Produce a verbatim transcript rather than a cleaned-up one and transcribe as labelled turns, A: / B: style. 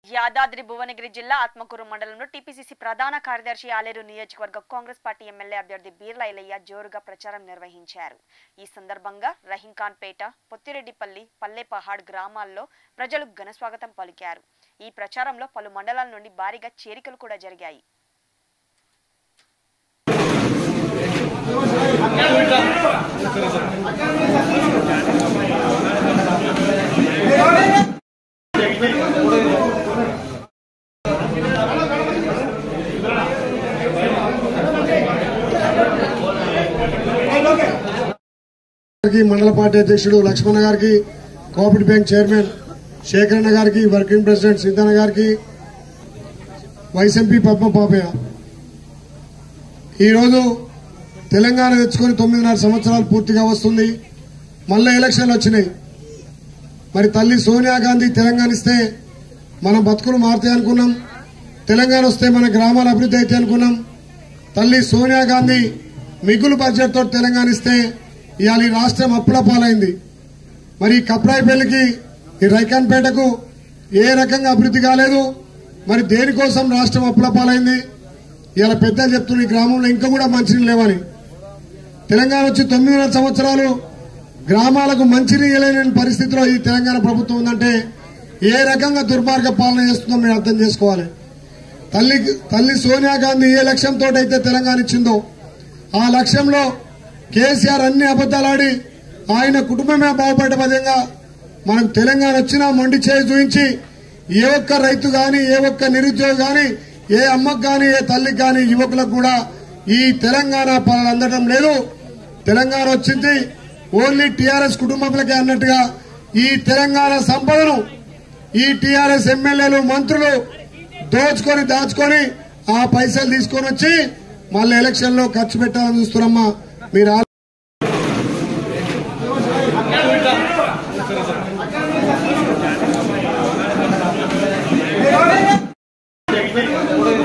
A: యాదాద్రి భువనగిరి జిల్లా ఆత్మకూరు మండలంలో టీపీసీసీ ప్రధాన కార్యదర్శి ఆలేరు నియోజకవర్గ కాంగ్రెస్ పార్టీ ఎమ్మెల్యే అభ్యర్థి బీర్లా ఐలయ్య జోరుగా ప్రచారం నిర్వహించారు। ఈ సందర్భంగా రహీంఖాన్పేట, పొత్తిరెడ్డిపల్లి, పల్లెపహాడ్ గ్రామాల్లో ప్రజలు ఘన స్వాగతం పలికారు। ఈ ప్రచారంలో పలు మండలాల నుండి భారీగా చేరికలు కూడా జరిగాయి।
B: మండల పార్టీ అధ్యక్షుడు లక్ష్మణ గారికి, కోఆపరేటివ్ బ్యాంక్ చైర్మన్ శేఖరన్న గారికి, వర్కింగ్ ప్రెసిడెంట్ సిద్ధన్న గారికి, వైస్ ఎంపీ పద్మ పాపయ్య, ఈరోజు తెలంగాణ తెచ్చుకొని తొమ్మిదిన్నర సంవత్సరాలు పూర్తిగా వస్తుంది। మళ్ళీ ఎలక్షన్లు వచ్చినాయి। మరి తల్లి సోనియా గాంధీ తెలంగాణ ఇస్తే మన బతుకులు మారుతాయి అనుకున్నాం, తెలంగాణ వస్తే మన గ్రామాల అభివృద్ధి అయితే అనుకున్నాం। తల్లి సోనియా గాంధీ మిగులు బడ్జెట్ తోటి తెలంగాణ ఇస్తే ఇవాళ ఈ రాష్ట్రం అప్పుల పాలైంది। మరి కప్రాయిపల్లికి, ఈ రైకాన్పేటకు ఏ రకంగా అభివృద్ధి కాలేదు। మరి దేనికోసం రాష్ట్రం అప్పుల పాలైంది? ఇవాళ పెద్దలు చెప్తున్న ఈ గ్రామంలో ఇంకా కూడా మంచినీళ్ళు లేవని। తెలంగాణ వచ్చి తొమ్మిదిన్నర సంవత్సరాలు గ్రామాలకు మంచినీళ్ళు లేని పరిస్థితిలో ఈ తెలంగాణ ప్రభుత్వం ఉందంటే ఏ రకంగా దుర్మార్గ పాలన చేస్తుందో మీరు అర్థం చేసుకోవాలి। తల్లి తల్లి సోనియా గాంధీ ఏ లక్ష్యంతో అయితే తెలంగాణ ఇచ్చిందో ఆ లక్ష్యంలో కేసీఆర్ అన్ని అబద్దాలాడి ఆయన కుటుంబమే బాగుపడ్డ విధంగా మనకు తెలంగాణ వచ్చినా మొండి చేయి చూపించి ఏ ఒక్క రైతు గాని, ఏ ఒక్క నిరుద్యోగి గాని, ఏ అమ్మకు గాని, ఏ తల్లికి గాని, యువకులకు కూడా ఈ తెలంగాణ పాలన అందడం లేదు। తెలంగాణ వచ్చింది ఓన్లీ టీఆర్ఎస్ కుటుంబాలకే అన్నట్టుగా ఈ తెలంగాణ సంపదను ఈ టీఆర్ఎస్ ఎమ్మెల్యేలు, మంత్రులు దోచుకొని దాచుకొని ఆ పైసలు తీసుకొని వచ్చి మళ్ళీ ఎలక్షన్ లో ఖర్చు పెట్టాలని చూస్తున్నారమ్మా। మీరు
C: Thank you.